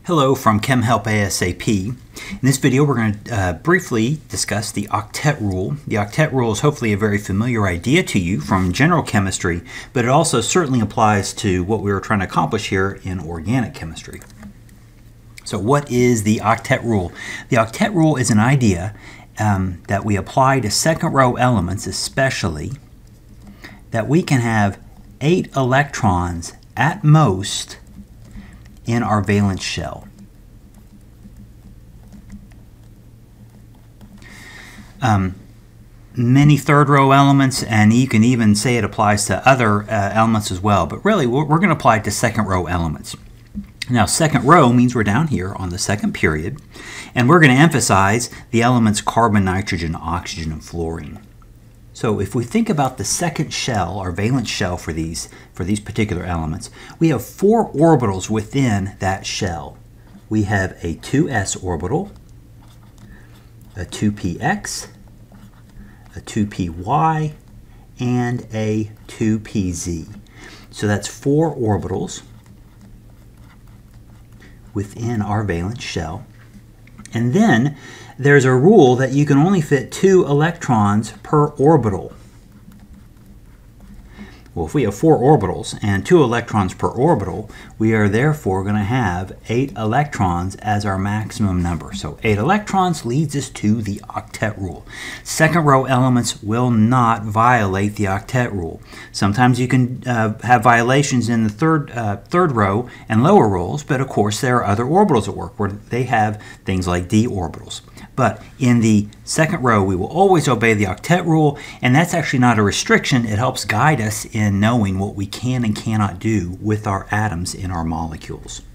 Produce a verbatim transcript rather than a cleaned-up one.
Hello from Chem Help ASAP. In this video we're going to uh, briefly discuss the octet rule. The octet rule is hopefully a very familiar idea to you from general chemistry, but it also certainly applies to what we were trying to accomplish here in organic chemistry. So what is the octet rule? The octet rule is an idea um, that we apply to second row elements, especially that we can have eight electrons at most in our valence shell. Um, many third row elements, and you can even say it applies to other uh, elements as well, but really we're, we're going to apply it to second row elements. Now second row means we're down here on the second period, and we're going to emphasize the elements carbon, nitrogen, oxygen, and fluorine. So if we think about the second shell, our valence shell for these, for these particular elements, we have four orbitals within that shell. We have a two s orbital, a two p x, a two p y, and a two p z. So that's four orbitals within our valence shell. And then there's a rule that you can only fit two electrons per orbital. Well, if we have four orbitals and two electrons per orbital, we are therefore going to have eight electrons as our maximum number. So eight electrons leads us to the octet rule. Second row elements will not violate the octet rule. Sometimes you can uh, have violations in the third, uh, third row and lower rows, but of course there are other orbitals at work where they have things like d orbitals. But in the second row, we will always obey the octet rule, and that's actually not a restriction. It helps guide us in knowing what we can and cannot do with our atoms in our molecules.